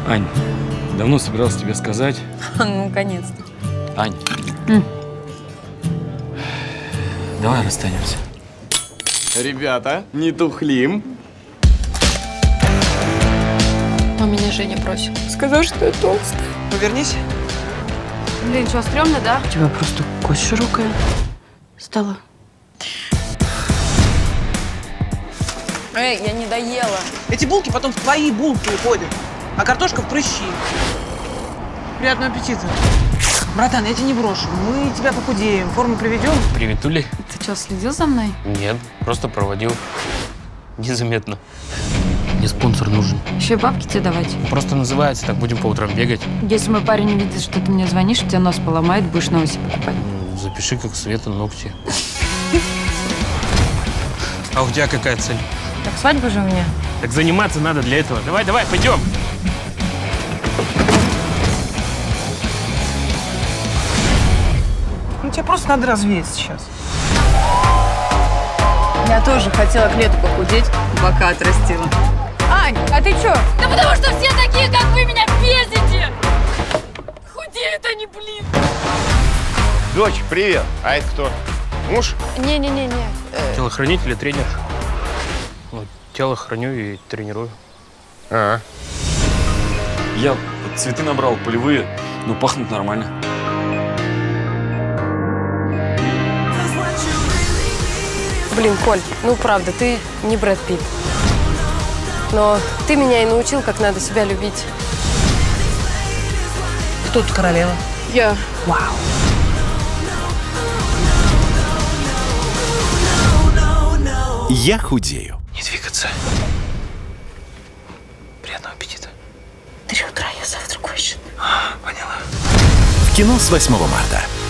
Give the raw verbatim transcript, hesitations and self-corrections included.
Ань, давно собирался тебе сказать. Ну, наконец-то. Ань, Mm. давай расстанемся. Ребята, не тухлим. А меня Женя бросил. Сказал, что я толстая. Повернись. Блин, что, стрёмно, да? У тебя просто кость широкая стала. Эй, я не доела. Эти булки потом в твои булки уходят, а картошка в прыщи. Приятного аппетита. Братан, я тебя не брошу. Мы тебя похудеем, форму приведем. Приветули? Ты что, следил за мной? Нет, просто проводил. Незаметно. Мне спонсор нужен. Еще и бабки тебе давать. Просто называется, так будем по утрам бегать. Если мой парень увидит, что ты мне звонишь, у тебя нос поломает, будешь новый себе покупать. Ну, запиши, как Света, ногти. А у тебя какая цель? Так свадьба же у меня. Так заниматься надо для этого. Давай, давай, пойдем. Ну, тебе просто надо развеять сейчас. Я тоже хотела к лету похудеть, бока отрастила. Ань, а ты чё? Да потому что все такие, как вы, меня бесите! Худеют они, блин! Дочь, привет. А это кто? Муж? Не-не-не-не. Телохранитель и тренер. Ну, тело храню и тренирую. А, Я вот цветы набрал, полевые, но пахнут нормально. Блин, Коль, ну правда, ты не Брэд Питт. Но ты меня и научил, как надо себя любить. Кто тут королева? Я. Вау. Я худею. Не двигаться. Приятного аппетита. Три утра я завтракаю еще. А, поняла. В кино с восьмого марта.